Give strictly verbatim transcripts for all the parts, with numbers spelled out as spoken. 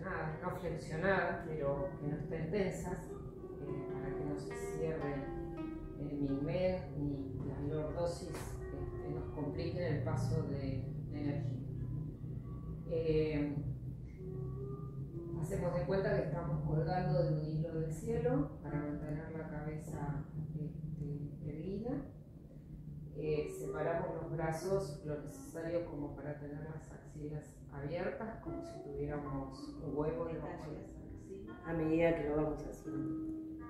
flexionadas, no flexionadas, pero que no estén tensas, eh, para que no se cierre el migmen ni las lordosis este, nos compliquen el paso de, de energía. Eh, hacemos de cuenta que estamos colgando de un hilo del cielo para mantener la cabeza este, erguida. Eh, separamos los brazos lo necesario como para tener las axilas abiertas, como si tuviéramos un huevo debajo de las axilas. A medida que lo vamos haciendo.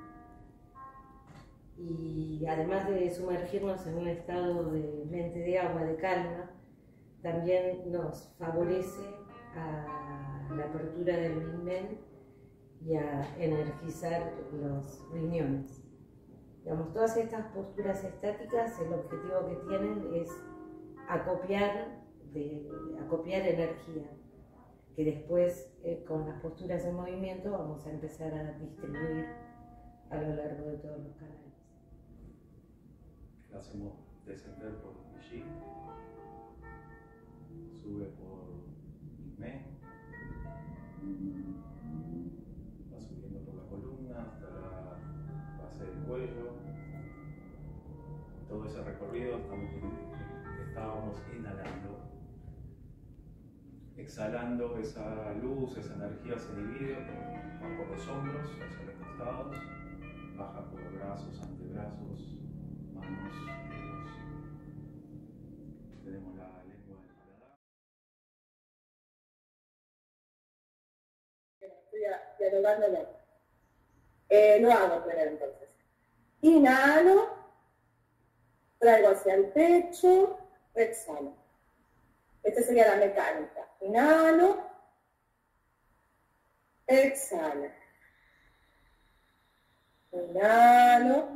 Y además de sumergirnos en un estado de mente de agua, de calma, también nos favorece a la apertura del migmen y a energizar los riñones. Digamos, todas estas posturas estáticas, el objetivo que tienen es acopiar, de, acopiar energía, que después eh, con las posturas en movimiento vamos a empezar a distribuir a lo largo de todos los canales. La hacemos descender por Yi, sube por migmen, va subiendo por la columna hasta la base del cuello. Todo ese recorrido estamos, estábamos inhalando. Exhalando, esa luz, esa energía se divide por, por los hombros hacia los costados, baja por los brazos, antebrazos, manos, dedos. Tenemos la lengua del paladar. Estoy dialogándolo. Eh, lo hago primero entonces. Inhalo, traigo hacia el pecho, exhalo. Esta sería la mecánica. Inhalo, exhalo. Inhalo.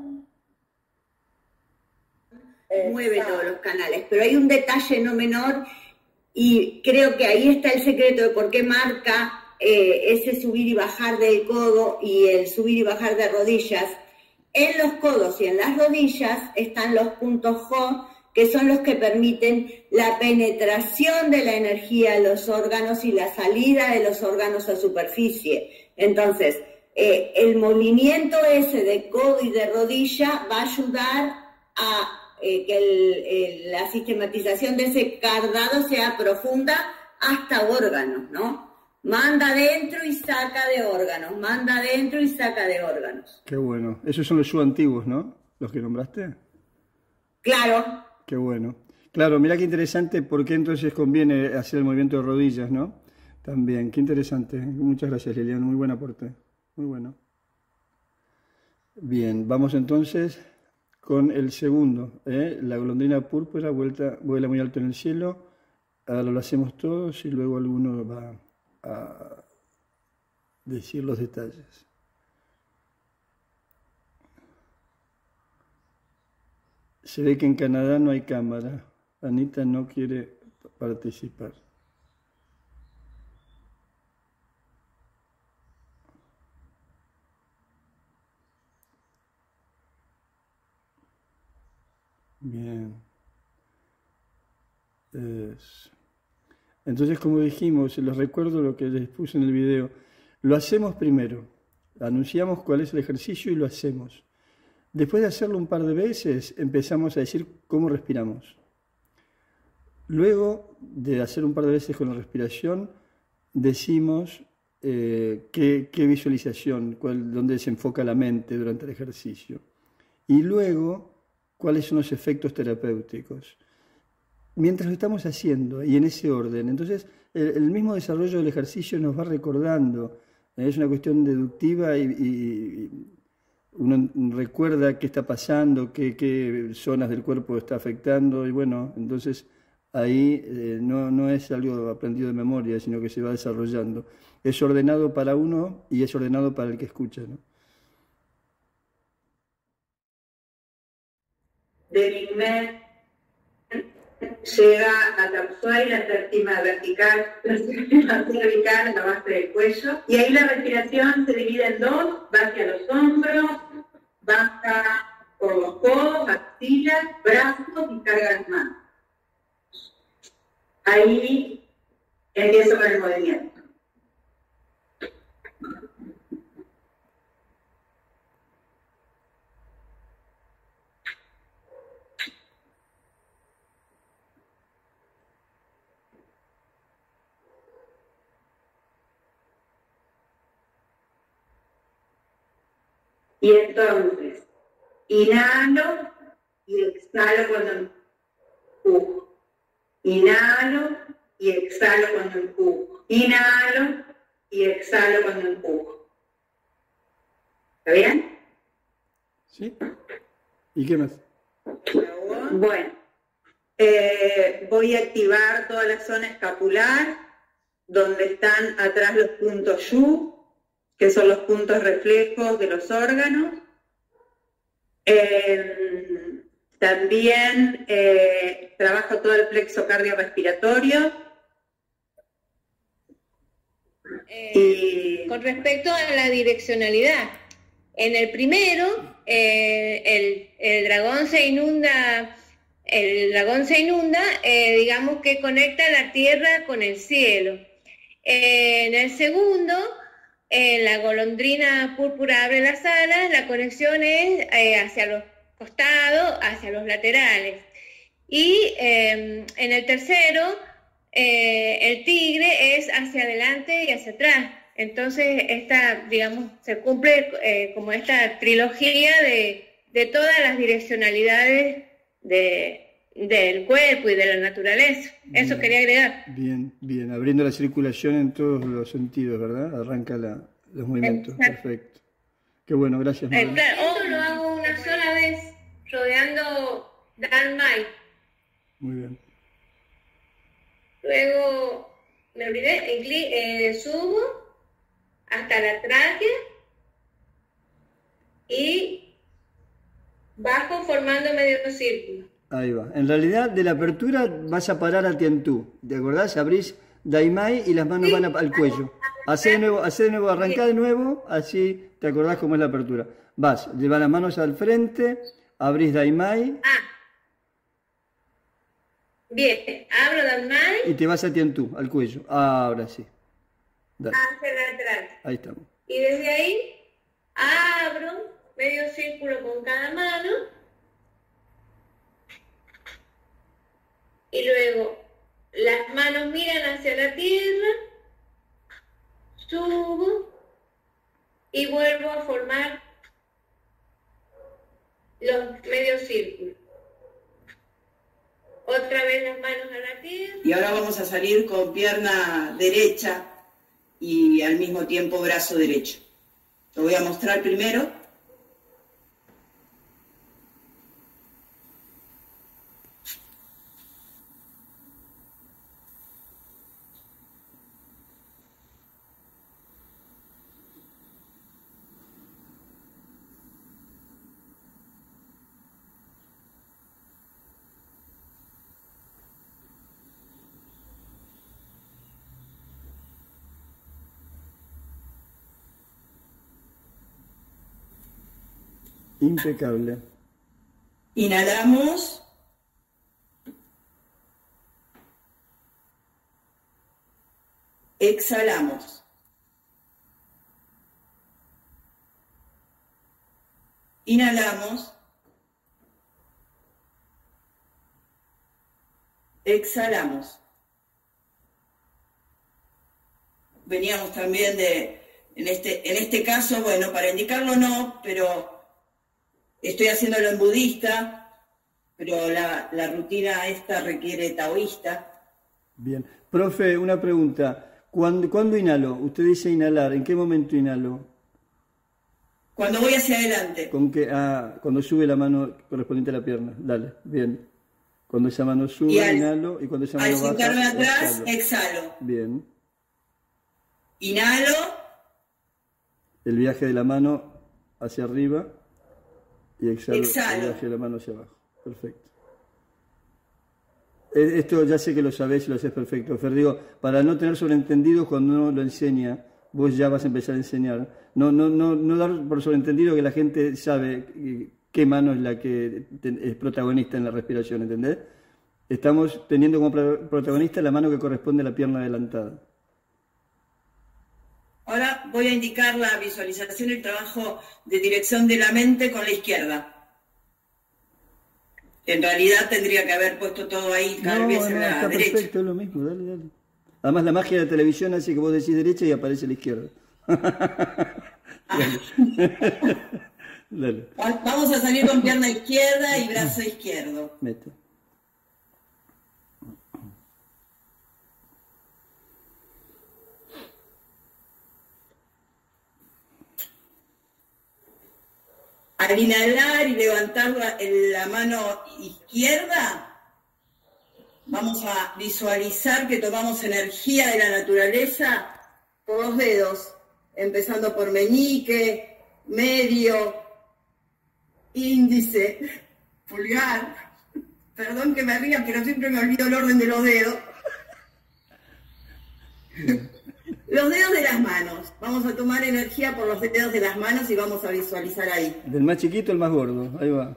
Mueve todos los canales, pero hay un detalle no menor y creo que ahí está el secreto de por qué marca eh, ese subir y bajar del codo y el subir y bajar de rodillas. En los codos y en las rodillas están los puntos Ho, que son los que permiten la penetración de la energía a los órganos y la salida de los órganos a superficie. Entonces, eh, el movimiento ese de codo y de rodilla va a ayudar a Eh, que el, el, la sistematización de ese cardado sea profunda hasta órganos, ¿no? Manda adentro y saca de órganos, manda adentro y saca de órganos. Qué bueno. Esos son los Shu antiguos, ¿no? Los que nombraste. Claro. Qué bueno. Claro, mira qué interesante, por qué entonces conviene hacer el movimiento de rodillas, ¿no? También, qué interesante. Muchas gracias, Liliana, muy buen aporte. Muy bueno. Bien, vamos entonces con el segundo, ¿eh? La golondrina púrpura vuelta, vuela muy alto en el cielo. Ahora lo hacemos todos y luego alguno va a decir los detalles. Se ve que en Canadá no hay cámara. Anita no quiere participar. Bien. Es. Entonces, como dijimos, les recuerdo lo que les puse en el video. Lo hacemos primero. Anunciamos cuál es el ejercicio y lo hacemos. Después de hacerlo un par de veces, empezamos a decir cómo respiramos. Luego de hacer un par de veces con la respiración, decimos eh, qué, qué visualización, cuál, dónde se enfoca la mente durante el ejercicio. Y luego, cuáles son los efectos terapéuticos. Mientras lo estamos haciendo, y en ese orden. Entonces, el, el mismo desarrollo del ejercicio nos va recordando. Es una cuestión deductiva y, y uno recuerda qué está pasando, qué, qué zonas del cuerpo está afectando, y bueno, entonces ahí eh, no, no es algo aprendido de memoria, sino que se va desarrollando. Es ordenado para uno y es ordenado para el que escucha, ¿no? De migmen llega a la Tapsuay, la séptima vertical, la séptima cervical, la base del cuello, y ahí la respiración se divide en dos, va hacia los hombros, baja por los codos, axilas, brazos y carga las manos. Ahí empiezo con el movimiento. Y entonces, inhalo y exhalo cuando empujo. Inhalo y exhalo cuando empujo. Inhalo y exhalo cuando empujo. ¿Está bien? ¿Sí? ¿Y qué más? Bueno, eh, voy a activar toda la zona escapular, donde están atrás los puntos Yu, que son los puntos reflejos de los órganos. Eh, también eh, trabajo todo el plexo cardiorrespiratorio. Eh, Y con respecto a la direccionalidad, en el primero, eh, el, el dragón se inunda, el dragón se inunda, eh, digamos que conecta la tierra con el cielo. Eh, en el segundo, eh, la golondrina púrpura abre las alas, la conexión es eh, hacia los costados, hacia los laterales. Y eh, en el tercero, eh, el tigre es hacia adelante y hacia atrás. Entonces, esta, digamos, se cumple eh, como esta trilogía de, de todas las direccionalidades de, del cuerpo y de la naturaleza. Eso Bien. quería agregar. Bien, bien, abriendo la circulación en todos los sentidos, ¿verdad? Arranca la, los movimientos, Exacto. perfecto. Qué bueno, gracias, Eh, Manuel. claro, esto lo hago una sola vez, rodeando Dharmai. Muy bien. Luego, me olvidé, incli- eh, subo hasta la tráquea y bajo formando medio círculo. Ahí va. En realidad, de la apertura vas a parar a Tientú. ¿Te acordás? Abrís Daimai y las manos van a- al cuello. Hacé de nuevo, hacé de nuevo, arrancá de nuevo, así te acordás cómo es la apertura. Vas, lleva las manos al frente, abrís Daimai Ah, bien, abro Dharmai y te vas a Tientú, al cuello. Ahora sí. Dale, hacia la tráquea. ahí estamos. Y desde ahí abro medio círculo con cada mano y luego las manos miran hacia la tierra, subo y vuelvo a formar los medios círculos. Otra vez las manos a la tierra. Y ahora vamos a salir con pierna derecha y al mismo tiempo brazo derecho. Lo voy a mostrar primero. Impecable. Inhalamos. Exhalamos. Inhalamos. Exhalamos. Veníamos también de, en este, en este caso, bueno, para indicarlo no, pero estoy haciéndolo en budista, pero la, la rutina esta requiere taoísta. Bien. Profe, una pregunta. ¿Cuándo, ¿Cuándo inhalo? Usted dice inhalar. ¿En qué momento inhalo? Cuando voy hacia adelante. ¿Con qué? Ah, cuando sube la mano correspondiente a la pierna. Dale, bien. Cuando esa mano sube, Y al- inhalo. Y cuando esa Al mano baja, sentarme atrás, exhalo. exhalo. Bien. Inhalo, El viaje de la mano hacia arriba y exhalo, Exhalo. el viaje de la mano hacia abajo. Perfecto. Eh, Esto ya sé que lo sabés y lo haces perfecto, Fer. Digo, para no tener sobreentendido cuando uno lo enseña, vos ya vas a empezar a enseñar. No, no, no, no dar por sobreentendido que la gente sabe eh, qué mano es la que te- es protagonista en la respiración, ¿entendés? Estamos teniendo como pro- protagonista la mano que corresponde a la pierna adelantada. ahora voy a indicar la visualización y el trabajo de dirección de la mente con la izquierda. En realidad tendría que haber puesto todo ahí, cada No, vez no, en la está derecha. perfecto, es lo mismo, dale, dale. Además la magia de la televisión hace que vos decís derecha y aparece la izquierda. Dale. Dale. Vamos a salir con pierna izquierda y brazo izquierdo. Meto. Al inhalar y levantar la, la mano izquierda, vamos a visualizar que tomamos energía de la naturaleza por los dedos, empezando por meñique, medio, índice, pulgar. Perdón que me ría, pero siempre me olvido el orden de los dedos. Los dedos de las manos. Vamos a tomar energía por los dedos de las manos y vamos a visualizar ahí. Del más chiquito al más gordo, ahí va.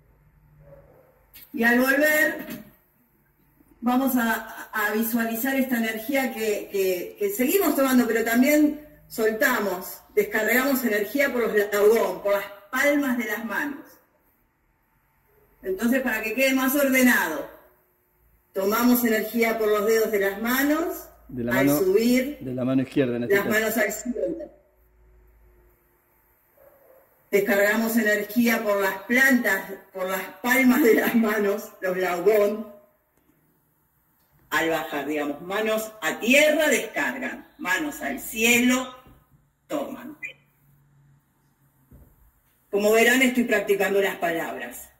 Y al volver, vamos a, a visualizar esta energía que, que, que seguimos tomando, pero también soltamos, descargamos energía por los laudón, por las palmas de las manos. Entonces, para que quede más ordenado, tomamos energía por los dedos de las manos. De la al mano, subir, de la mano izquierda en este las caso. manos al cielo. Descargamos energía por las plantas, por las palmas de las manos, los laudón. Al bajar, digamos, manos a tierra descargan, manos al cielo toman. Como verán, estoy practicando las palabras.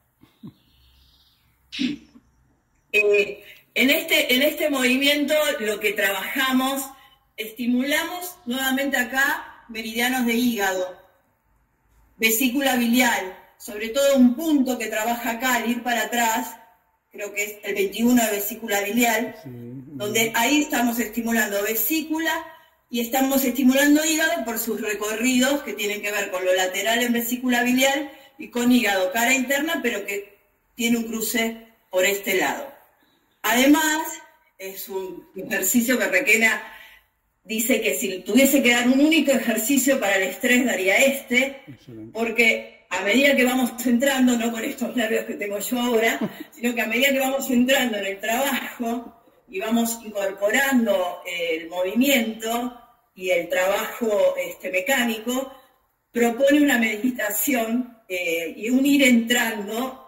Eh, En este, en este movimiento lo que trabajamos, estimulamos nuevamente acá meridianos de hígado, vesícula biliar, sobre todo un punto que trabaja acá al ir para atrás, creo que es el veintiuno de vesícula biliar, sí, donde ahí estamos estimulando vesícula y estamos estimulando hígado por sus recorridos que tienen que ver con lo lateral en vesícula biliar y con hígado, cara interna, pero que tiene un cruce por este lado. Además, es un ejercicio que Requena dice que si tuviese que dar un único ejercicio para el estrés, daría este, porque a medida que vamos entrando, no con estos nervios que tengo yo ahora, sino que a medida que vamos entrando en el trabajo y vamos incorporando el movimiento y el trabajo este, mecánico, propone una meditación eh, y un ir entrando...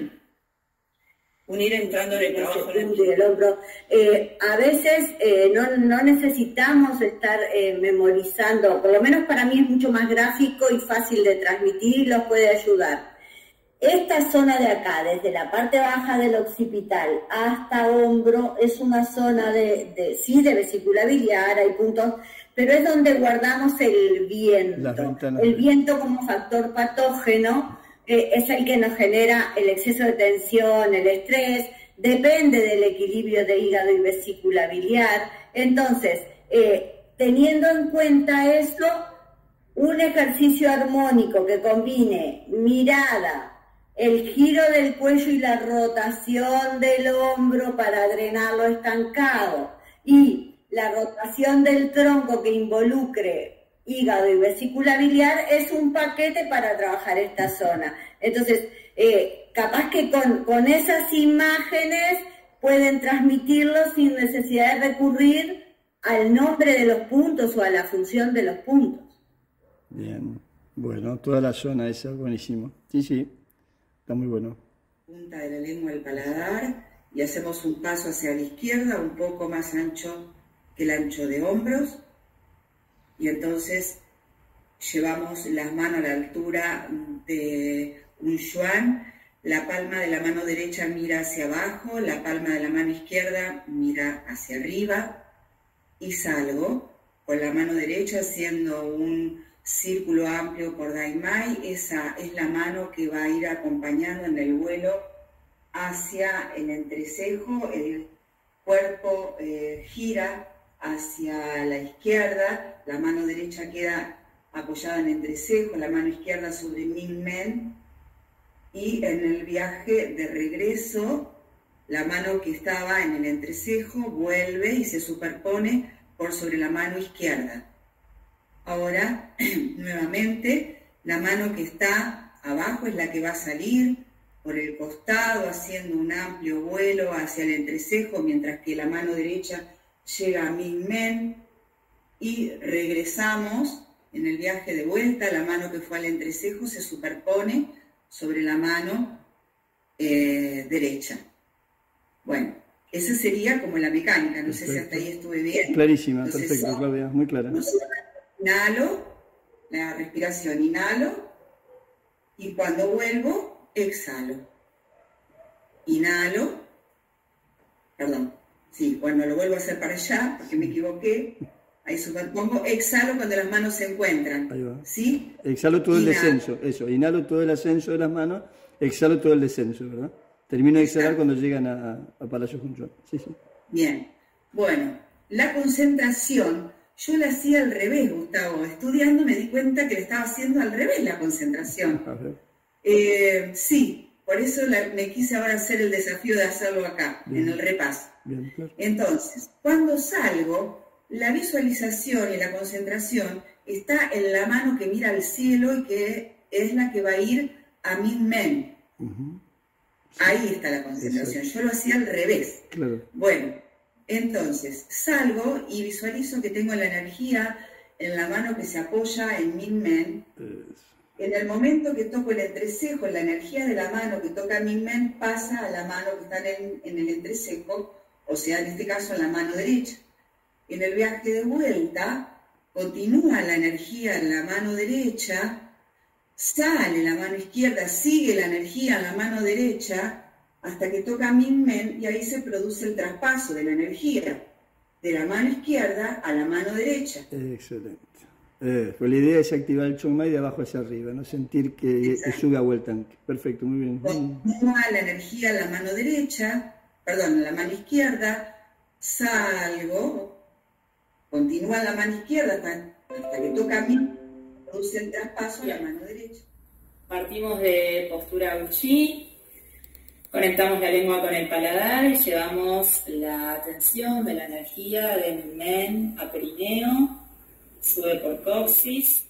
unir entrando en el trabajo del hombro. Eh, a veces eh, no, no necesitamos estar eh, memorizando, por lo menos para mí es mucho más gráfico y fácil de transmitir y los puede ayudar. Esta zona de acá, desde la parte baja del occipital hasta hombro, es una zona de, de sí, de vesícula biliar, hay puntos, pero es donde guardamos el viento. El viento como factor patógeno, Eh, es el que nos genera el exceso de tensión, el estrés, depende del equilibrio de hígado y vesícula biliar. Entonces, eh, teniendo en cuenta esto, un ejercicio armónico que combine mirada, el giro del cuello y la rotación del hombro para drenar lo estancado y la rotación del tronco que involucre hígado y vesícula biliar es un paquete para trabajar esta zona. Entonces, eh, capaz que con, con esas imágenes pueden transmitirlo sin necesidad de recurrir al nombre de los puntos o a la función de los puntos. Bien, bueno, toda la zona esa, buenísimo. Sí, sí, está muy bueno. Punta de la lengua al paladar y hacemos un paso hacia la izquierda un poco más ancho que el ancho de hombros. Y entonces llevamos las manos a la altura de un yuan, la palma de la mano derecha mira hacia abajo, la palma de la mano izquierda mira hacia arriba y salgo con la mano derecha haciendo un círculo amplio por Dai Mai. Esa es la mano que va a ir acompañando en el vuelo hacia el entrecejo, el cuerpo eh, gira hacia la izquierda, la mano derecha queda apoyada en el entrecejo, la mano izquierda sobre Min Men, y en el viaje de regreso, la mano que estaba en el entrecejo vuelve y se superpone por sobre la mano izquierda. Ahora, nuevamente, la mano que está abajo es la que va a salir por el costado, haciendo un amplio vuelo hacia el entrecejo, mientras que la mano derecha llega a Min Men y regresamos En el viaje de vuelta, la mano que fue al entrecejo se superpone sobre la mano eh, derecha. Bueno, esa sería como la mecánica, no Perfecto. sé si hasta ahí estuve bien. Clarísima, Entonces, perfecto, Claudia, muy clara. Inhalo, la respiración, inhalo, y cuando vuelvo, exhalo. Inhalo, perdón, sí, cuando lo vuelvo a hacer para allá, porque me equivoqué, ahí superpongo, exhalo cuando las manos se encuentran. Ahí va. ¿Sí? Exhalo todo inhalo. el descenso, eso, inhalo todo el ascenso de las manos, exhalo todo el descenso, ¿verdad? Termino de exhalar cuando llegan a, a Palacio Junchuan. Sí, sí. Bien, bueno, la concentración, yo la hacía al revés, Gustavo. Estudiando me di cuenta que le estaba haciendo al revés la concentración. A ver. Eh, sí, por eso la, me quise ahora hacer el desafío de hacerlo acá, Bien. en el repaso. Bien, claro. Entonces, cuando salgo, la visualización y la concentración está en la mano que mira al cielo y que es la que va a ir a Min Men. Uh-huh. Sí. Ahí está la concentración. Exacto. Yo lo hacía al revés. Claro. Bueno, entonces salgo y visualizo que tengo la energía en la mano que se apoya en Min Men. Es. En el momento que toco el entrecejo, la energía de la mano que toca Min Men pasa a la mano que está en, en el entrecejo, o sea, en este caso en la mano derecha. En el viaje de vuelta, continúa la energía en la mano derecha, sale la mano izquierda, sigue la energía en la mano derecha, hasta que toca Min Men, y ahí se produce el traspaso de la energía de la mano izquierda a la mano derecha. Excelente. Eh, pues la idea es activar el Chong Mai de abajo hacia arriba, no sentir que, que sube a vuelta. Perfecto, muy bien. Continúa la energía en la mano derecha, perdón, en la mano izquierda, salgo, continúa en la mano izquierda hasta, hasta que toca a mí, produce el traspaso a la mano derecha. Partimos de postura Uchi, conectamos la lengua con el paladar y llevamos la atención de la energía de Min Men a perineo, sube por coxis,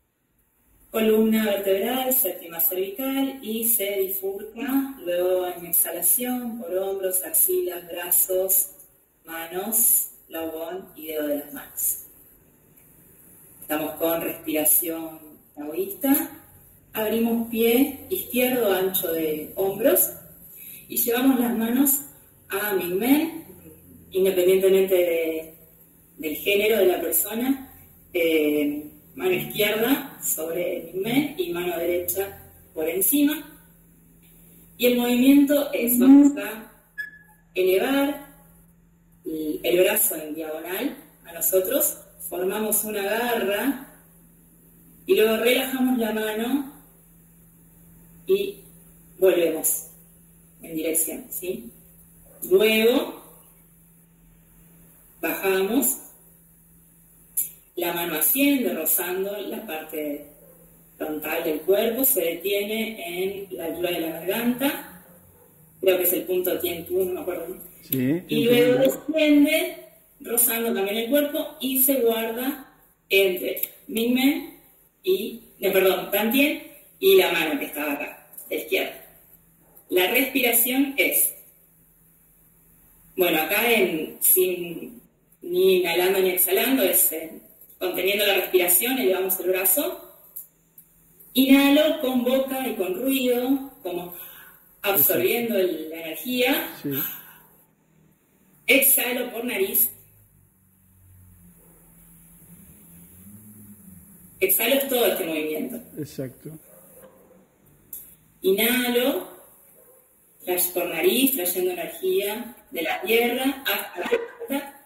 columna vertebral, séptima cervical y se bifurca luego en exhalación por hombros, axilas, brazos, manos, labón y dedo de las manos. Estamos con respiración taoísta. Abrimos pie izquierdo ancho de hombros y llevamos las manos a Min Men, independientemente de, del género de la persona. Eh, mano izquierda sobre Min Men y mano derecha por encima. Y el movimiento es, vamos a elevar el, el brazo en diagonal a nosotros, formamos una garra y luego relajamos la mano y volvemos en dirección, ¿sí? Luego bajamos, la mano asciende, rozando la parte frontal del cuerpo, se detiene en la altura de la garganta, creo que es el punto Tien Tu, no me acuerdo. Sí, y luego desciende, rozando también el cuerpo, y se guarda entre Min Men y, no, perdón, Tan Tien y la mano que estaba acá, la izquierda. La respiración es, bueno, acá en, sin ni inhalando ni exhalando, es en, conteniendo la respiración, elevamos el brazo, inhalo con boca y con ruido, como absorbiendo el, la energía, sí. Exhalo por nariz, exhalo todo este movimiento. Exacto. Inhalo por nariz, trayendo energía de la tierra hasta la garganta.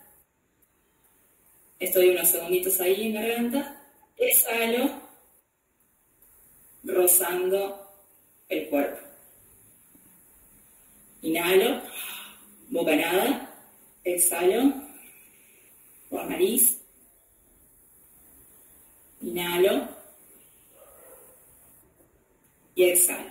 Estoy unos segunditos ahí en la garganta. Exhalo, rozando el cuerpo. Inhalo, bocanada. Exhalo, por nariz. Inhalo y exhalo.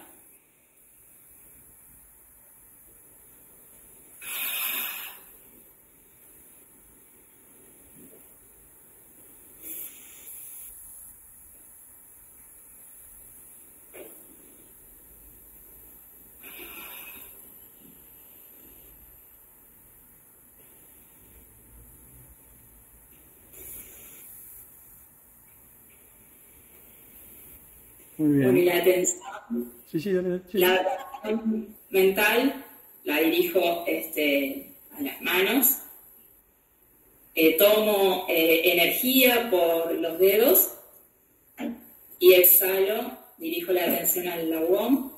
Muy bien. Bueno, y la atención, Sí, sí, dale, dale, sí. la atención mental la dirijo este, a las manos. Eh, tomo eh, energía por los dedos y exhalo, dirijo la atención al lagón.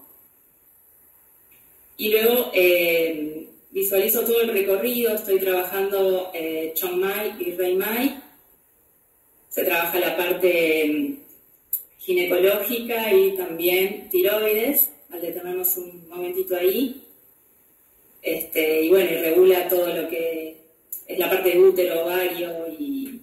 Y luego eh, visualizo todo el recorrido, estoy trabajando eh, Chong Mai y Rei Mai. Se trabaja la parte ginecológica y también tiroides, al detenernos un momentito ahí. Este, y bueno, y regula todo lo que es la parte de útero, ovario y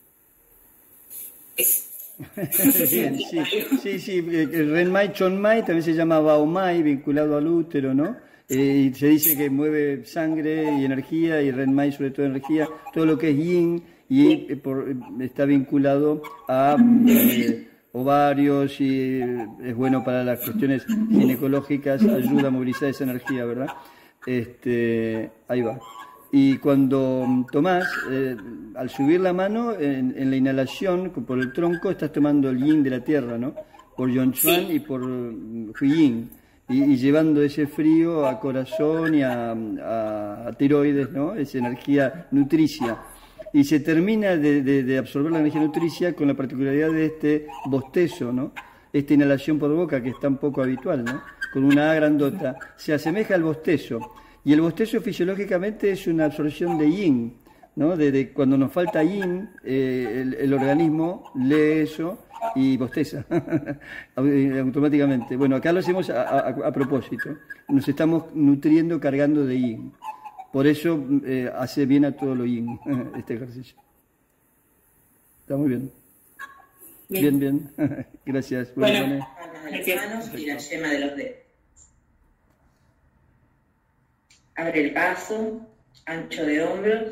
eso. Bien, sí, sí, sí, el Renmai, Chonmai también se llama Baomai, vinculado al útero, ¿no? Eh, y se dice que mueve sangre y energía, y Renmai sobre todo energía, todo lo que es yin, y eh, por, está vinculado a eh, ovarios, y eh, es bueno para las cuestiones ginecológicas, ayuda a movilizar esa energía, ¿verdad? Este, ahí va. Y cuando tomás, eh, al subir la mano, en, en la inhalación, por el tronco, estás tomando el yin de la tierra, ¿no? Por Yonchuan sí. Y por Huiyin. Y, y llevando ese frío a corazón y a, a, a tiroides, ¿no? Esa energía nutricia. Y se termina de, de, de absorber la energía nutricia con la particularidad de este bostezo, ¿no? Esta inhalación por boca, que es tan poco habitual, ¿no? Con una A grandota. Se asemeja al bostezo. Y el bostezo fisiológicamente es una absorción de yin, ¿no? De, de cuando nos falta yin, eh, el, el organismo lee eso y bosteza automáticamente. Bueno, acá lo hacemos a, a, a propósito. Nos estamos nutriendo cargando de yin. Por eso eh, hace bien a todo lo yin este ejercicio. Está muy bien. Bien, bien. bien. Gracias. Bueno, bueno palmas de las manos y la yema de los dedos. Abre el paso, ancho de hombros.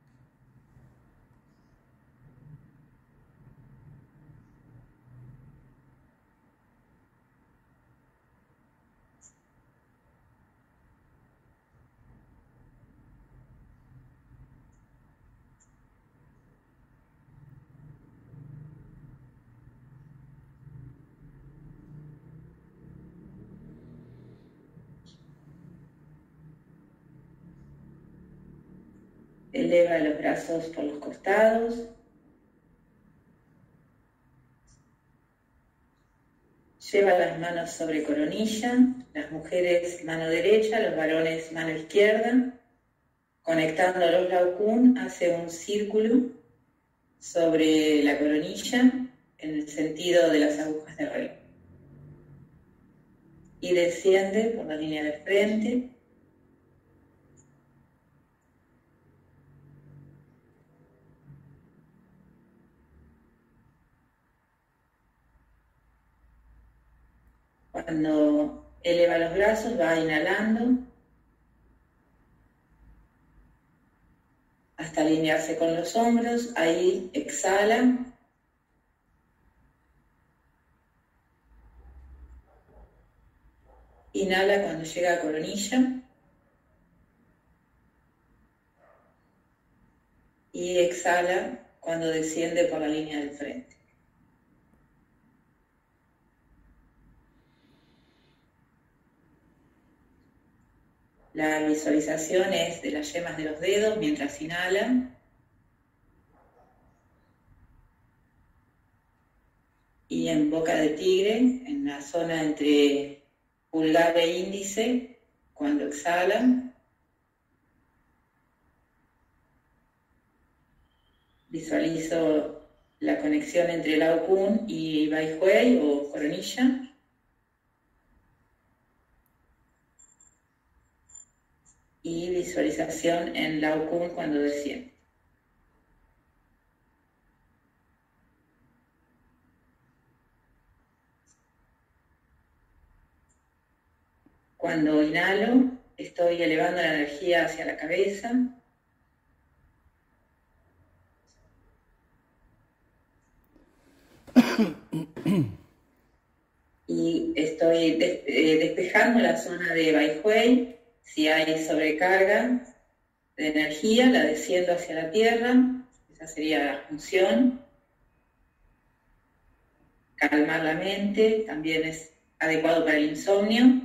Eleva los brazos por los costados. Lleva las manos sobre coronilla, las mujeres mano derecha, los varones mano izquierda. Conectando los Laokun, hace un círculo sobre la coronilla en el sentido de las agujas de reloj. Y desciende por la línea de frente. Cuando eleva los brazos, va inhalando hasta alinearse con los hombros. Ahí exhala. Inhala cuando llega a coronilla. Y exhala cuando desciende por la línea del frente. La visualización es de las yemas de los dedos mientras inhala. Y en boca de tigre, en la zona entre pulgar e índice, cuando exhala. Visualizo la conexión entre Laokun y Baihui o coronilla. Y visualización en Laokun cuando desciende. Cuando inhalo, estoy elevando la energía hacia la cabeza. Y estoy des- eh, despejando la zona de Baihui. Si hay sobrecarga de energía, la desciendo hacia la tierra. Esa sería la función. calmar la mente, también es adecuado para el insomnio.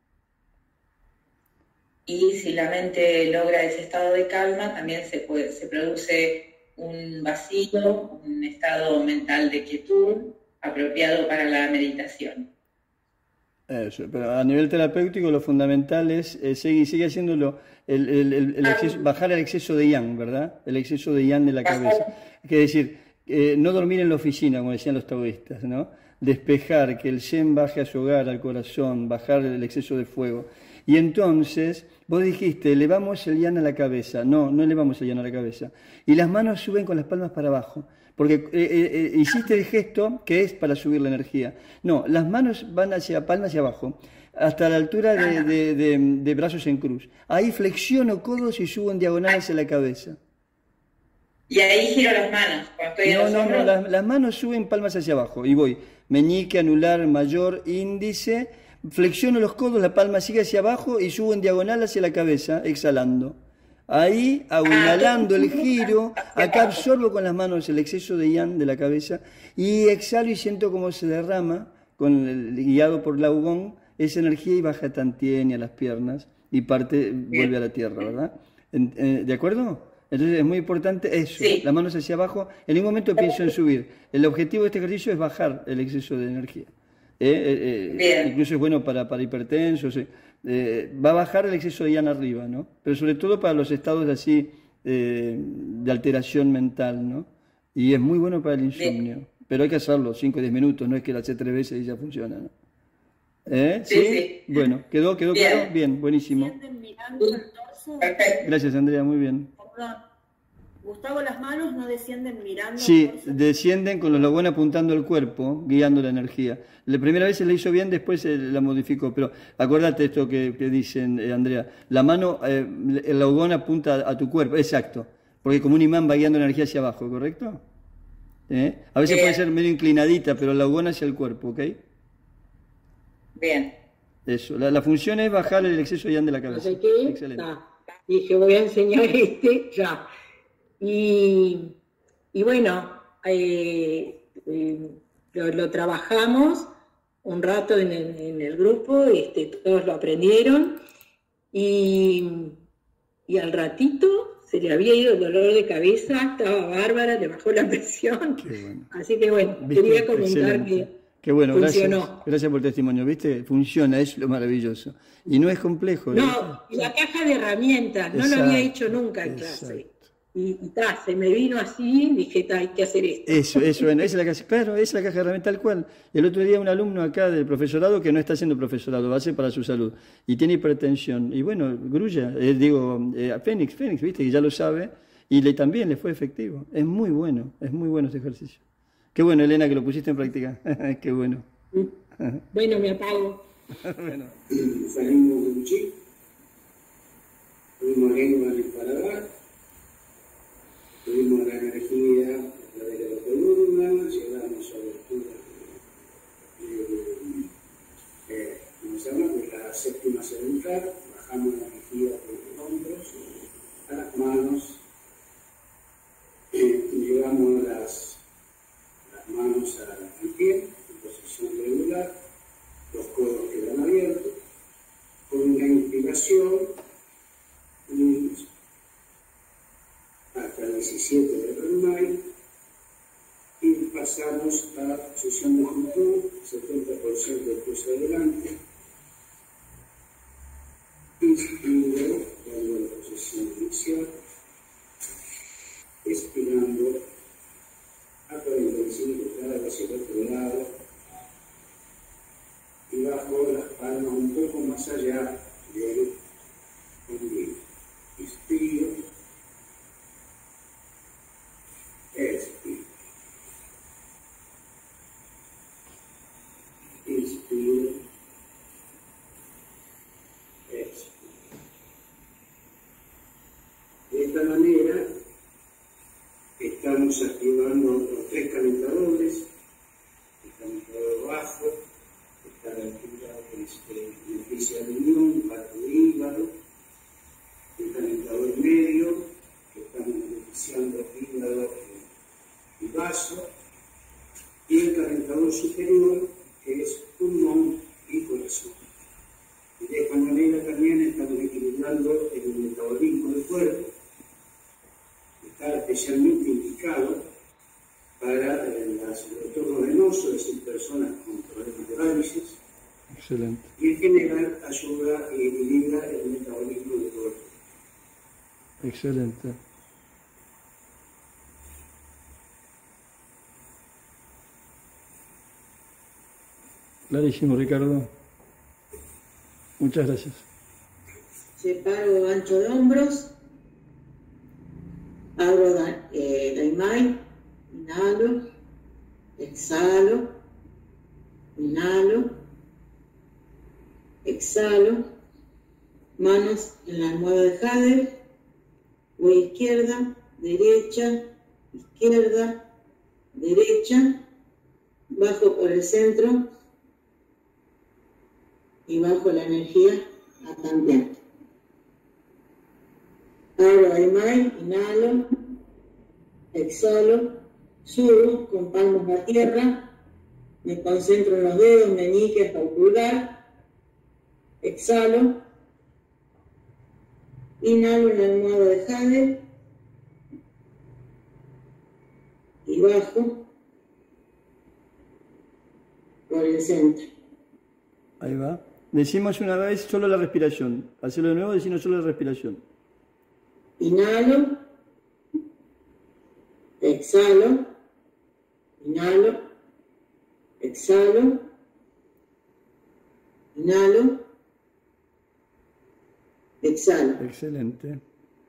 Y si la mente logra ese estado de calma, también se, puede, se produce un vacío, un estado mental de quietud apropiado para la meditación. Eso, pero a nivel terapéutico lo fundamental es eh, sigue, sigue haciéndolo, el, el, el, el exceso, bajar el exceso de yang, ¿verdad? El exceso de yang de la cabeza. Es decir, eh, no dormir en la oficina, como decían los taoístas, ¿no? Despejar, que el zen baje a su hogar, al corazón, bajar el exceso de fuego. Y entonces, vos dijiste, elevamos el yang a la cabeza. No, no elevamos el yang a la cabeza. Y las manos suben con las palmas para abajo. Porque eh, eh, hiciste el gesto que es para subir la energía. No, las manos van hacia palmas hacia abajo, hasta la altura de, de, de, de brazos en cruz. Ahí flexiono codos y subo en diagonal hacia la cabeza. Y ahí giro las manos. Cuando estoy en No, los no, no, hombros. las, las manos suben palmas hacia abajo. Y voy, meñique, anular, mayor, índice. Flexiono los codos, la palma sigue hacia abajo y subo en diagonal hacia la cabeza, exhalando. Ahí, hago inhalando el giro, acá absorbo con las manos el exceso de yang de la cabeza y exhalo y siento cómo se derrama, con el, guiado por Laogong, esa energía y baja Tantien a las piernas y parte, vuelve a la tierra, ¿verdad? ¿De acuerdo? Entonces es muy importante eso, sí. Las manos hacia abajo, en ningún momento pienso en subir. El objetivo de este ejercicio es bajar el exceso de energía. Eh, eh, eh, incluso es bueno para, para hipertensos. Eh. Eh, va a bajar el exceso de yang arriba, ¿no? Pero sobre todo para los estados así eh, de alteración mental, ¿no? Y es muy bueno para el insomnio. Bien. Pero hay que hacerlo cinco o diez minutos, no es que lo hace tres veces y ya funciona, ¿no? ¿Eh? ¿Sí? ¿Sí? Sí. Bueno, ¿quedó, quedó Bien. claro? Bien, buenísimo. Mirando el torso. Gracias, Andrea, muy bien. Perdón. Gustavo, las manos no descienden mirando. Sí, descienden con los Laogong apuntando al cuerpo, guiando la energía. La primera vez se la hizo bien, después se la modificó. Pero acuérdate esto que, que dicen, eh, Andrea. La mano, eh, el Laogong apunta a, a tu cuerpo, exacto. Porque como un imán va guiando energía hacia abajo, ¿correcto? ¿Eh? A veces bien. Puede ser medio inclinadita, pero el Laogong hacia el cuerpo, ¿ok? Bien. Eso, la, la función es bajar el exceso de yang de la cabeza. ¿No sé qué? Excelente. Ah, dije, voy a enseñar este ya. Y, y bueno, eh, eh, lo, lo trabajamos un rato en el, en el grupo, este, todos lo aprendieron y, y al ratito se le había ido el dolor de cabeza, estaba bárbara, le bajó la presión. Bueno. Así que bueno, ¿Viste? quería comentar Excelente. que Qué bueno, funcionó. Gracias, gracias por el testimonio, ¿viste? Funciona, es lo maravilloso. Y no es complejo. No, y la caja de herramientas, no exacto, lo había hecho nunca en exacto. clase. Y, y ta, se me vino así, dije, hay que hacer esto. Eso, eso, bueno, esa es la caja, claro, esa es la caja de herramientas tal cual. El otro día un alumno acá del profesorado que no está haciendo profesorado, va a hacer para su salud, y tiene hipertensión, y bueno, grulla, eh, digo, eh, a Fénix, Fénix, viste, que ya lo sabe, y le, también le fue efectivo. Es muy bueno, es muy bueno este ejercicio. Qué bueno, Elena, que lo pusiste en práctica. Qué bueno. Bueno, me apago. Bueno. Salimos de un chip, fuimos lengua en el paladar, tuvimos la energía a través de la columna, llegamos a la altura de, eh, ¿cómo se llama? De la séptima cerebral, bajamos la energía de los hombros a las manos, eh, llevamos las, las manos al pie, en posición regular, los codos quedan abiertos, con una inspiración, hasta el diecisiete de Brunei, y pasamos a posición de juntura, setenta por ciento del peso adelante, inspiro, dando la posición inicial, expirando a cuarenta y cinco grados hacia el otro lado, y bajo las palmas un poco más allá del ombligo. Inspiro, expiro, inspiro, expiro. De esta manera estamos activando los tres calentadores, el calentador bajo, está la altura este, beneficia al riñón, parte de hígado, el calentador medio, que estamos beneficiando hígado y vaso, y el calentador superior, que es pulmón y corazón. Y de esta manera también estamos equilibrando el metabolismo del cuerpo. Está especialmente indicado para eh, las, el retorno venoso, es decir, personas con problemas de varices. Excelente. Y en general ayuda y equilibra el metabolismo del cuerpo. Excelente. Clarísimo, Ricardo. Muchas gracias. Separo ancho de hombros, abro da, eh, Daimai, inhalo, exhalo, inhalo, exhalo, manos en la almohada de Jade, voy izquierda, derecha, izquierda, derecha, bajo por el centro y bajo la energía a cambiar. Abro Daimai, inhalo, exhalo, subo con palmas a tierra, me concentro en los dedos, meñique hasta el pulgar, exhalo, inhalo en la almohada de Jade y bajo por el centro. Ahí va. Decimos una vez solo la respiración. Hacerlo de nuevo, decimos solo la respiración. Inhalo, exhalo, inhalo, exhalo, inhalo, exhalo. Excelente.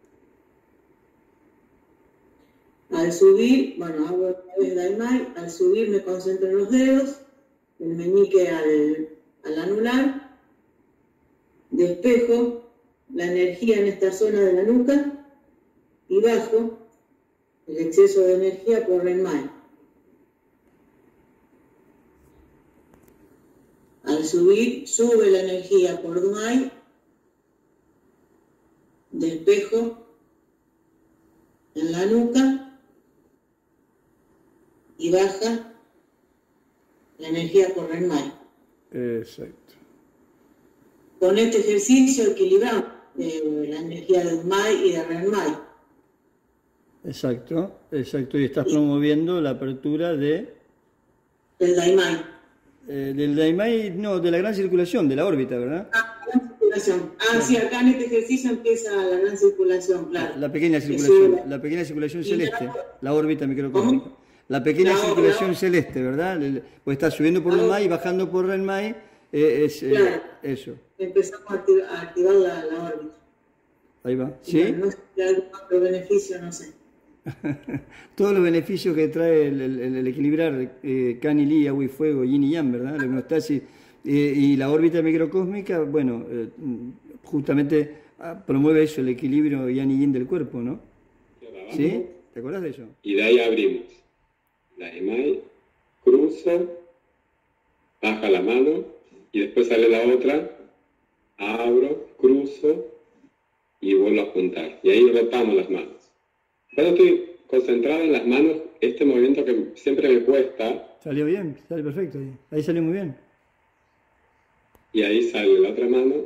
Al subir, bueno, hago otra vez Daimai, al subir me concentro en los dedos, el meñique al, al anular, despejo la energía en esta zona de la nuca y bajo el exceso de energía por Renmai. Al subir, sube la energía por Dumai, despejo en la nuca y baja la energía por Renmai. Exacto. Con este ejercicio equilibramos eh, la energía de Dumai y de Renmai. Exacto, exacto. Y estás promoviendo la apertura de... Del Daimai. Eh, del Daimai, no, de la gran circulación, de la órbita, ¿verdad? Ah, la gran circulación. Ah, claro. Sí, acá en este ejercicio empieza la gran circulación, claro. La, la pequeña circulación, la, la pequeña circulación celeste, la, la órbita microcósmica. ¿Cómo? La pequeña la circulación órbita. Celeste, ¿verdad? Pues está subiendo por Renmai y bajando por Renmai, eh, es eh, claro. Eso. Empezamos a activar, a activar la, la órbita. Ahí va, ¿sí? Bueno, no sé si hay algún otro beneficio, no sé. Todos los beneficios que trae el, el, el equilibrar eh, Kan y Li, agua y fuego, Yin y Yang, ¿verdad? La homeostasis eh, y la órbita microcósmica, bueno, eh, justamente ah, promueve eso, el equilibrio Yang y Yin del cuerpo, ¿no? ¿Sí? ¿Te acuerdas de eso? Y de ahí abrimos. Daimai, cruzo, baja la mano y después sale la otra, abro, cruzo y vuelvo a juntar. Y ahí rotamos las manos. Cuando estoy concentrado en las manos, este movimiento que siempre me cuesta... Salió bien, sale perfecto. Ahí, ahí salió muy bien. Y ahí sale la otra mano.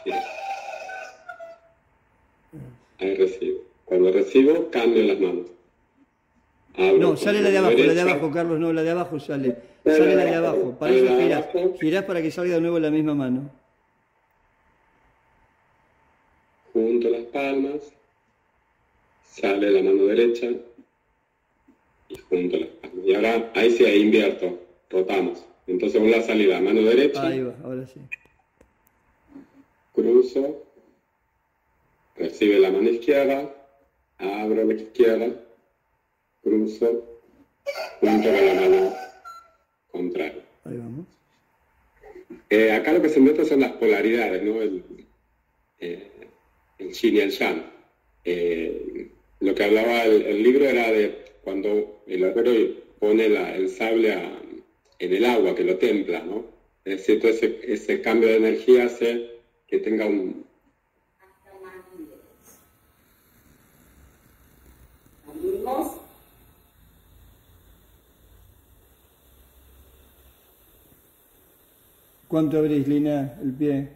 Ahí recibo. Cuando recibo, cambio las manos. Abro, no, sale la de abajo, derecha. La de abajo, Carlos, no, la de abajo sale. Sale, sale la de abajo. Para eso girás. Girás para que salga de nuevo la misma mano. Junto las palmas. Sale la mano derecha y junto las palmas. Y ahora, ahí sí, ahí invierto, rotamos. Entonces vuelve a salir la mano derecha. Ahí va, ahora sí. Cruzo, recibe la mano izquierda, abro la izquierda, cruzo, junto con la mano contraria. Ahí vamos. Eh, acá lo que se nota son las polaridades, ¿no? El, eh, el yin y el yang. Eh, Lo que hablaba el, el libro era de cuando el herrero pone la, el sable a, en el agua, que lo templa, ¿no? Es decir, todo ese, ese cambio de energía hace que tenga un... Abrimos. ¿Cuánto abrís, Lina, el pie?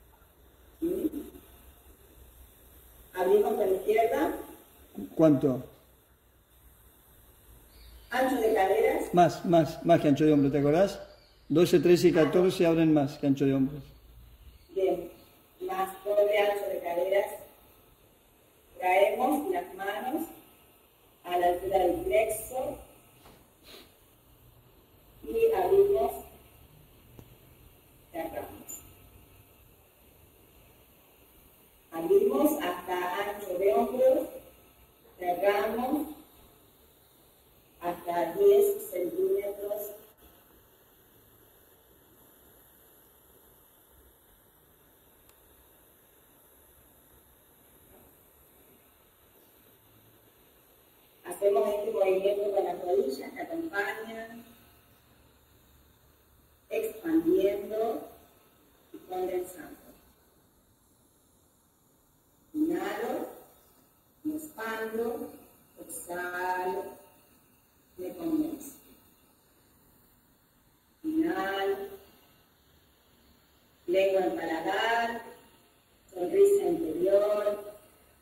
Abrimos con la izquierda. ¿Cuánto? Ancho de caderas. Más, más, más que ancho de hombro, ¿te acordás? doce, trece y catorce abren más que ancho de hombros. Bien, más doble ancho de caderas. Traemos las manos a la altura del plexo y abrimos, cerramos. Abrimos hasta ancho de hombros, cerramos hasta diez centímetros. Hacemos este movimiento con las rodillas que acompañan, expandiendo y condensando. Inhalo, me expando, exhalo, me condenso. Inhalo, lengua en paladar, sonrisa interior.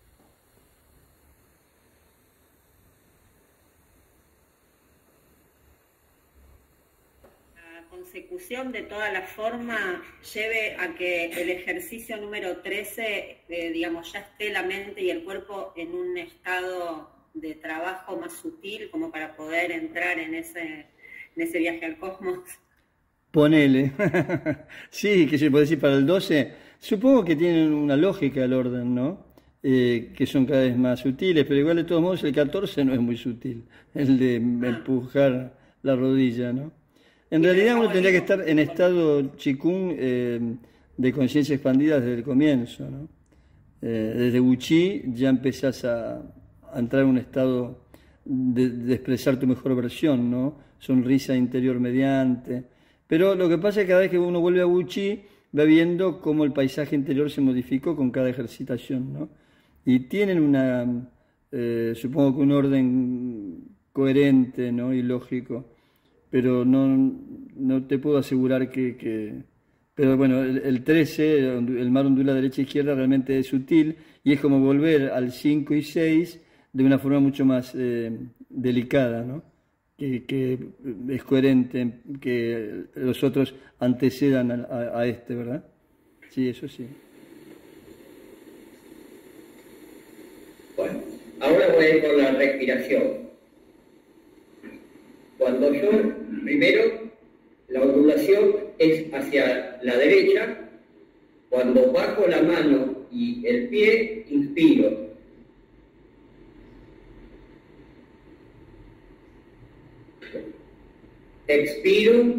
Consecución de toda la forma lleve a que el ejercicio número trece, eh, digamos, ya esté la mente y el cuerpo en un estado de trabajo más sutil como para poder entrar en ese, en ese viaje al cosmos. Ponele. Sí, que se puede decir para el doce. Supongo que tienen una lógica el orden, ¿no? Eh, que son cada vez más sutiles, pero igual de todos modos el catorce no es muy sutil, el de empujar la rodilla, ¿no? En realidad uno tendría que estar en estado chikung eh, de conciencia expandida desde el comienzo, ¿no? Eh, desde Wuchi ya empezás a, a entrar en un estado de, de expresar tu mejor versión, ¿no? Sonrisa interior mediante. Pero lo que pasa es que cada vez que uno vuelve a Wuchi va viendo cómo el paisaje interior se modificó con cada ejercitación, ¿no? Y tienen una, eh, supongo que un orden coherente, ¿no? Y lógico. Pero no, no te puedo asegurar que... que... Pero bueno, el, el trece, el mar ondula derecha e izquierda, realmente es sutil y es como volver al cinco y seis de una forma mucho más eh, delicada, ¿no? Que, que es coherente, que los otros antecedan a, a, a este, ¿verdad? Sí, eso sí. Bueno, ahora voy a ir con la respiración. Cuando yo, primero, la ondulación es hacia la derecha, cuando bajo la mano y el pie, inspiro. Expiro,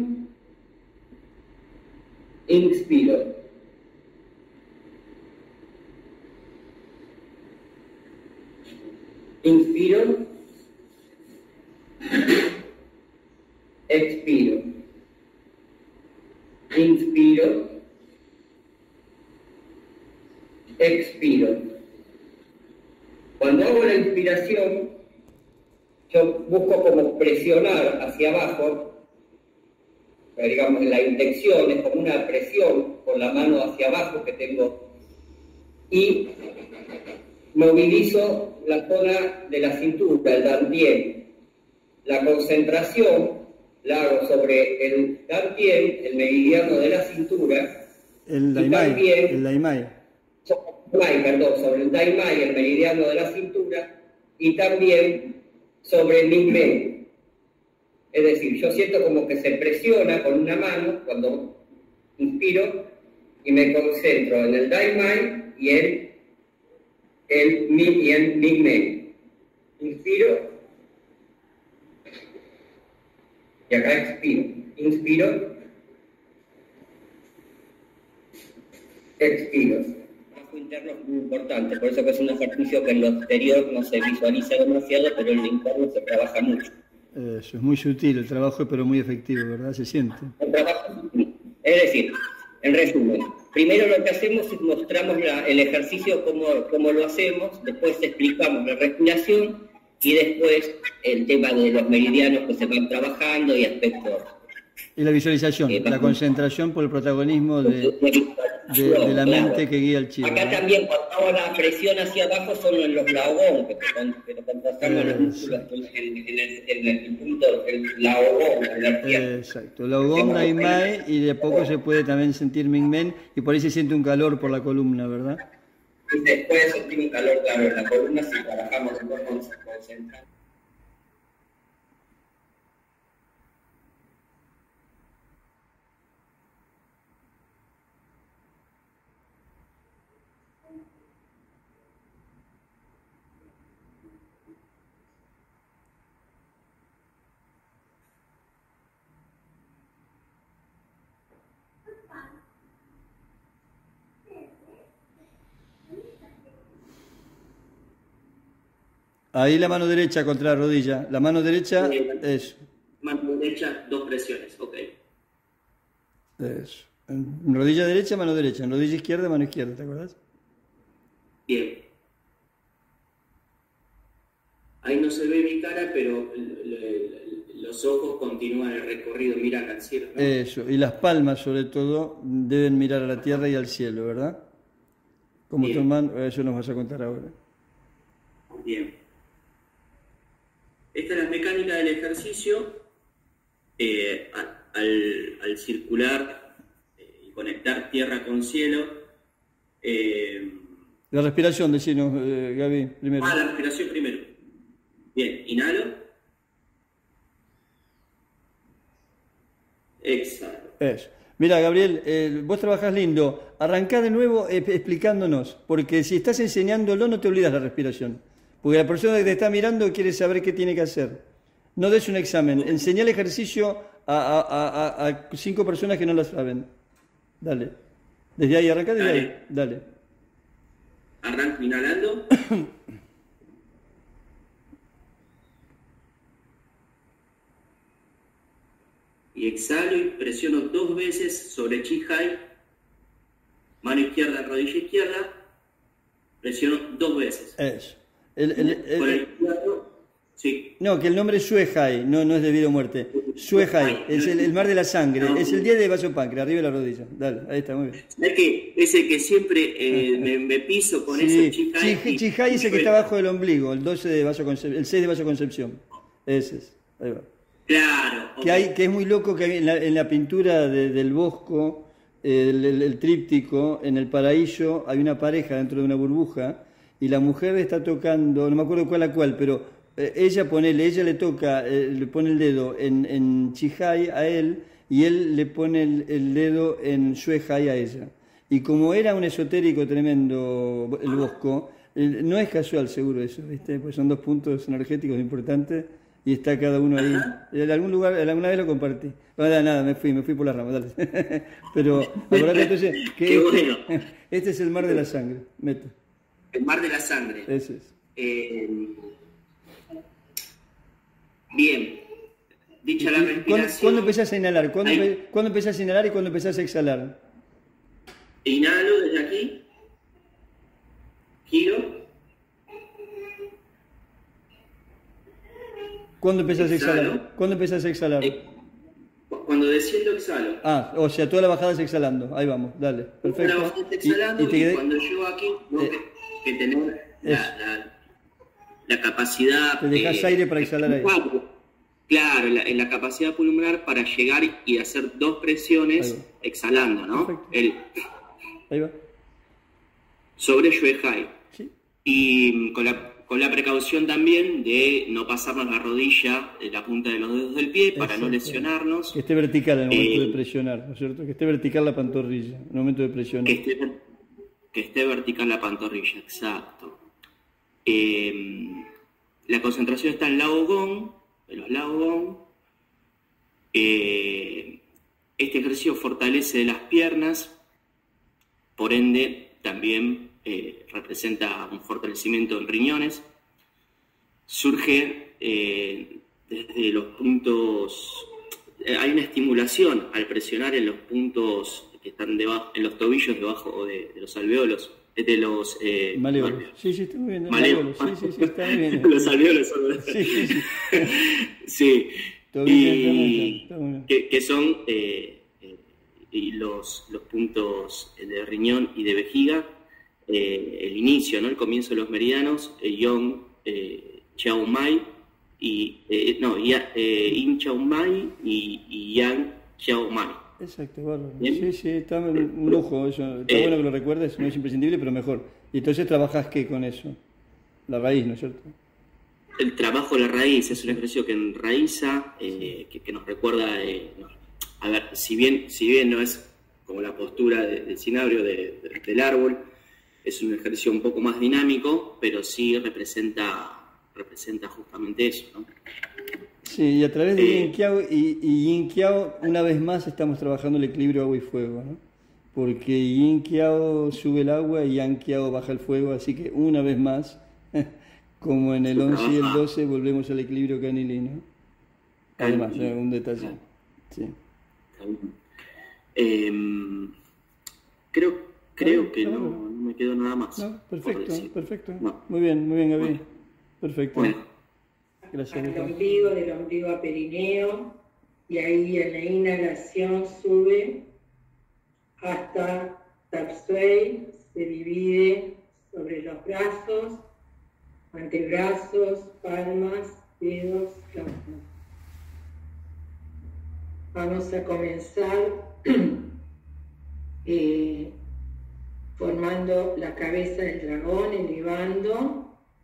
inspiro. Inspiro, expiro, inspiro, expiro. Cuando hago la inspiración, yo busco como presionar hacia abajo, digamos, la intención es como una presión con la mano hacia abajo que tengo, y movilizo la zona de la cintura, el dantien. La concentración la hago sobre el dantien, el meridiano de la cintura, el y también, el daimai. Sobre, perdón, sobre el daimai, el meridiano de la cintura, y también sobre el mismen. Es decir, yo siento como que se presiona con una mano cuando inspiro y me concentro en el daimai y en el, y el mismen. Inspiro y acá expiro. Inspiro, expiro. Trabajo interno es muy importante, por eso que es un ejercicio que en lo exterior no se visualiza demasiado, pero en lo interno se trabaja mucho. Eso es muy sutil el trabajo, pero muy efectivo, ¿verdad? Se siente. El trabajo, es decir, en resumen, primero lo que hacemos es mostramos la, el ejercicio como, como lo hacemos, después explicamos la respiración y después el tema de los meridianos que se van trabajando y aspectos Y la visualización, Eh, la concentración por el protagonismo de, de, de la mente claro. que guía el chivo. Acá ¿no? también cuando hago la presión hacia abajo solo en los lahogón, que te con- que te contrastamos los músculos en, en el, en el punto, el lahogón, en la pierna. Exacto, la Ogón Dai Mai, y de a poco se puede también sentir Ming Men, y por ahí se siente un calor por la columna, ¿verdad? Y después sentir un calor claro en la columna si trabajamos después con concentrar. Ahí la mano derecha contra la rodilla, la mano derecha, eso, Mano derecha, dos presiones, ok. eso. En rodilla derecha, mano derecha, en rodilla izquierda, mano izquierda, ¿te acuerdas? Bien. Ahí no se ve mi cara, pero l- l- los ojos continúan el recorrido, mira acá al cielo, ¿no? Eso, y las palmas sobre todo deben mirar a la tierra y al cielo, ¿verdad? Como Bien. tu mano, eso nos vas a contar ahora. Bien. Esta es la mecánica del ejercicio. Eh, a- al, al circular eh, y conectar tierra con cielo. eh, La respiración, decinos, eh, Gaby, primero. ah, la respiración primero. Bien, inhalo. Exhalo. Eso. Mira, Gabriel, eh, vos trabajás lindo. Arrancá de nuevo eh, explicándonos, porque si estás enseñándolo no te olvidas la respiración. Porque la persona que te está mirando quiere saber qué tiene que hacer. No des un examen, enseñá el ejercicio a, a- a- a- a cinco personas que no lo saben. Dale. Desde ahí, arrancá desde Dale. ahí. Dale. Arranco inhalando. Y exhalo y presiono dos veces sobre Chi-Hai. Mano izquierda, rodilla izquierda. Presiono dos veces. Eso. El- el- el- Con el izquierdo, sí. no, que el nombre es Suehai, no, no es de vida o muerte. Suehai, es el, el mar de la sangre, es el día de vasopáncreas, arriba de la rodilla. Dale, ahí está, muy bien. ¿Sabes qué? Ese que siempre eh, me, me piso con Sí, ese Chi-Hai. Chi- Chi-Hai es el que está abajo del ombligo, el doce de vasoconcep- el seis de vasoconcepción. Ese es, ahí va. Claro. Que, hay, que es muy loco que hay en la, en la pintura de- del Bosco, el, el- el tríptico, en el paraíso hay una pareja dentro de una burbuja y la mujer está tocando, no me acuerdo cuál a cuál, pero eh, ella ponele, ella le toca, eh, le pone el dedo en, en Chi-Hai a él y él le pone el, el dedo en Suehai a ella. Y como era un esotérico tremendo el Bosco, eh, no es casual seguro eso, ¿viste? Pues son dos puntos energéticos importantes. Y está cada uno ahí. En algún lugar, alguna vez lo compartí. No, nada, nada, me fui, me fui por las ramas, dale. Pero, acordate entonces que Qué este, bueno. este es el mar de la sangre, Meto. El mar de la sangre. Ese es. Eh, bien. Dicha la ¿Cuándo, respiración. ¿Cuándo empezás a inhalar? ¿Cuándo, Ahí. empe- ¿Cuándo empezás a inhalar y cuándo empezás a exhalar? Inhalo desde aquí. Giro. ¿Cuándo empezás a Exhalo. exhalar? ¿Cuándo empezás a exhalar? Cuando desciendo, exhalo. Ah, o sea, toda la bajada es exhalando. Ahí vamos, dale. Perfecto. Ahora bastante Y- exhalando y y, te quedé- cuando llego aquí tengo Eh, que, que tener la, eso. la, la capacidad. Te dejas eh, aire para exhalar ahí. Claro, en la, en la capacidad pulmonar para llegar y hacer dos presiones Ahí exhalando, ¿no? El, Ahí va. sobre Suehai. Sí. Y con la, con la precaución también de no pasarnos la rodilla de la punta de los dedos del pie para no Exacto. lesionarnos. Que esté vertical en el momento Eh, de presionar, ¿no es cierto? Que esté vertical la pantorrilla en el momento de presionar. Que esté, que esté vertical la pantorrilla, exacto. Eh, la concentración está en Lao Gong, en los Lao Gong. Eh, este ejercicio fortalece las piernas, por ende también eh, representa un fortalecimiento en riñones. Surge eh, desde los puntos, eh, hay una estimulación al presionar en los puntos que están debajo, en los tobillos debajo de, de los alveolos, de los eh, Malévolos. Sí, sí, está muy bien. Malévolos. Malévolos. Sí, sí, sí, está muy bien. Los alveolos son Sí, sí, sí. Sí, Todo bien, y todo bien, todo bien. Que, que son eh, eh, y los, los puntos de riñón y de vejiga, eh, el inicio, ¿no? El comienzo de los meridianos, eh, Yong eh, Chao Mai, y, eh, no, ya, eh, Yin Chao Mai y, y Yang Chao Mai. Exacto, bárbaro. ¿Bien? Sí, sí, está un lujo eso. Está Eh, bueno que lo recuerdes, no es imprescindible, pero mejor. Y entonces trabajas qué con eso? La raíz, ¿no es cierto? El trabajo de la raíz es un ejercicio que enraiza, eh, que, que nos recuerda, eh, no, a ver, si bien, si bien no es como la postura de- del cinabrio de- de- del árbol, es un ejercicio un poco más dinámico, pero sí representa, representa justamente eso, ¿no? Sí, y a través de Eh, Yin Qiao y, y Yin Qiao, una vez más estamos trabajando el equilibrio agua y fuego, ¿no? Porque Yin Qiao sube el agua y Yang Qiao baja el fuego, así que una vez más, como en el once y el doce, volvemos al equilibrio Canili, ¿no? Además, eh, un detalle. Sí. Em, creo creo Ah, que ah, no, bueno. no me quedó nada más. No, por perfecto, decir. perfecto. No. Muy bien, muy bien, Gaby. Perfecto. Bueno. Gracias, Al Lucas. ombligo, del ombligo a perineo, y ahí en la inhalación sube hasta Tapsuei, se divide sobre los brazos, antebrazos, palmas, dedos, manos. Vamos a comenzar eh, formando la cabeza del dragón, elevando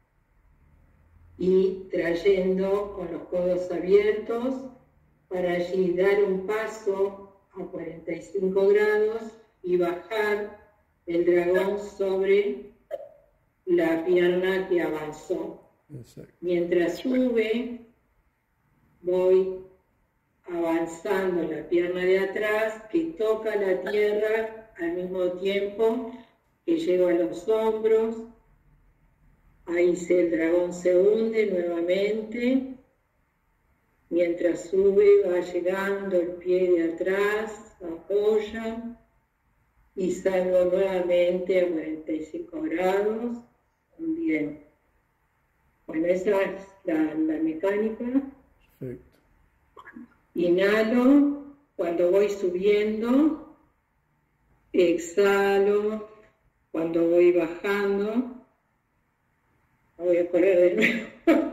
y trayendo con los codos abiertos para allí dar un paso a cuarenta y cinco grados y bajar el dragón sobre la pierna que avanzó. Exacto. Mientras sube, voy avanzando la pierna de atrás que toca la tierra al mismo tiempo que llego a los hombros. Ahí se- el dragón se hunde nuevamente. Mientras sube, va llegando el pie de atrás, apoya y salgo nuevamente a cuarenta y cinco grados. Bien. Bueno, esa es la, la mecánica. Perfecto. Inhalo, cuando voy subiendo, exhalo, cuando voy bajando, voy a correr de nuevo,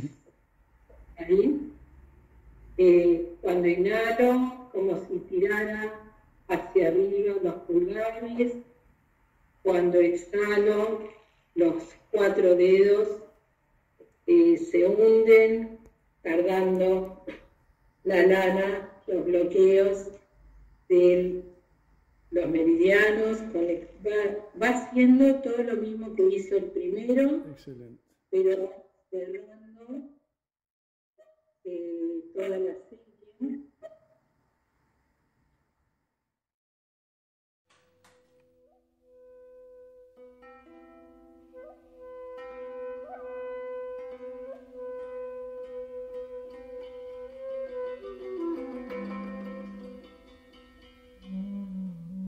ahí, Eh, cuando inhalo, como si tirara hacia arriba los pulgares, cuando exhalo, los cuatro dedos eh, se hunden, cargando la lana, los bloqueos de los meridianos, conect- va, va haciendo todo lo mismo que hizo el primero, Excelente. pero cerrando eh, todas las